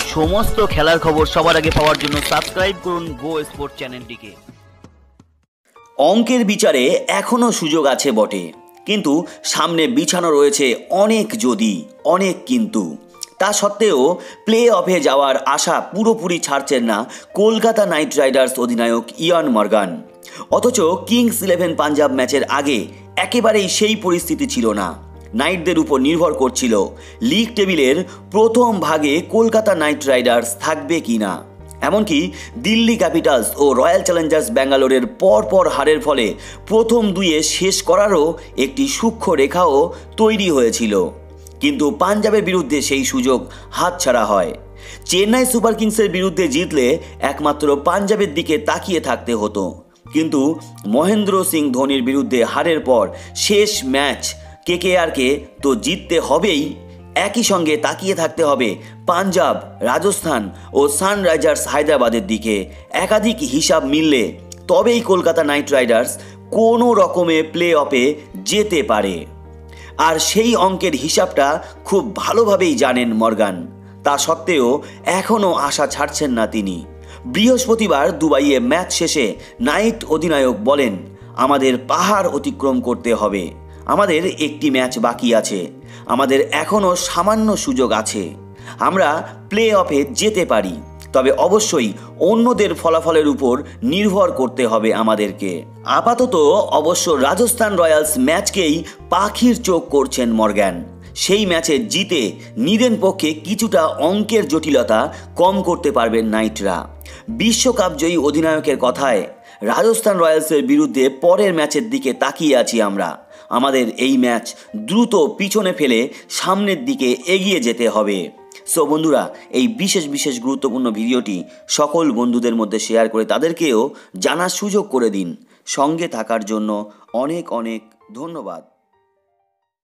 সমস্ত খেলার খবর সবার আগে পাওয়ার জন্য সাবস্ক্রাইব করুন গো স্পোর্ট চ্যানেলটিকে। অঙ্কের বিচারে এখনও সুযোগ আছে বটে, কিন্তু সামনে বিছানো রয়েছে অনেক যদি, অনেক কিন্তু। তা সত্ত্বেও প্লে অফে যাওয়ার আশা পুরোপুরি ছাড়ছেন না কলকাতা নাইট রাইডার্স অধিনায়ক ইয়ান মর্গান। অথচ কিংস 11 পাঞ্জাব ম্যাচের আগে একেবারেই সেই পরিস্থিতি ছিল না। নাইটদের উপর নির্ভর করছিল লিগ টেবিলের প্রথম ভাগে কলকাতা নাইট রাইডার্স থাকবে কি না। এমনকি দিল্লি ক্যাপিটালস ও রয়্যাল চ্যালেঞ্জার্স ব্যাঙ্গালোরের পরপর হারের ফলে প্রথম দুইয়ে শেষ করারও একটি সূক্ষ্ম রেখাও তৈরি হয়েছিল, কিন্তু পাঞ্জাবের বিরুদ্ধে সেই সুযোগ হাতছাড়া হয়। চেন্নাই সুপার কিংসের বিরুদ্ধে জিতলে একমাত্র পাঞ্জাবের দিকে তাকিয়ে থাকতে হতো, কিন্তু মহেন্দ্র সিং ধোনির বিরুদ্ধে হারের পর শেষ ম্যাচ কেকেআরকে তো জিততে হবেই, একই সঙ্গে তাকিয়ে থাকতে হবে পাঞ্জাব, রাজস্থান ও সানরাইজার্স হায়দ্রাবাদের দিকে। একাধিক হিসাব মিললে তবেই কলকাতা নাইট রাইডার্স কোনো রকমে প্লে অফে যেতে পারে। আর সেই অঙ্কের হিসাবটা খুব ভালোভাবেই জানেন মর্গান। তা সত্ত্বেও এখনও আশা ছাড়ছেন না তিনি। বৃহস্পতিবার দুবাইয়ে ম্যাচ শেষে নাইট অধিনায়ক বলেন, আমাদের পাহাড় অতিক্রম করতে হবে, আমাদের একটি ম্যাচ বাকি আছে, আমাদের এখনও সামান্য সুযোগ আছে, আমরা প্লে অফে যেতে পারি, তবে অবশ্যই অন্যদের ফলাফলের উপর নির্ভর করতে হবে আমাদেরকে। আপাতত অবশ্য রাজস্থান রয়্যালস ম্যাচকেই পাখির চোখ করছেন মর্গান। সেই ম্যাচে জিতে নিদেন পক্ষে কিছুটা অঙ্কের জটিলতা কম করতে পারবেন নাইটরা। বিশ্বকাপ জয়ী অধিনায়কের কথায়, রাজস্থান রয়্যালসের বিরুদ্ধে পরের ম্যাচের দিকে তাকিয়ে আছি আমরা। আমাদের এই ম্যাচ দ্রুত পিছনে ফেলে সামনের দিকে এগিয়ে যেতে হবে। সো বন্ধুরা, এই বিশেষ গুরুত্বপূর্ণ ভিডিওটি সকল বন্ধুদের মধ্যে শেয়ার করে তাদেরকেও জানার সুযোগ করে দিন। সঙ্গে থাকার জন্য অনেক ধন্যবাদ।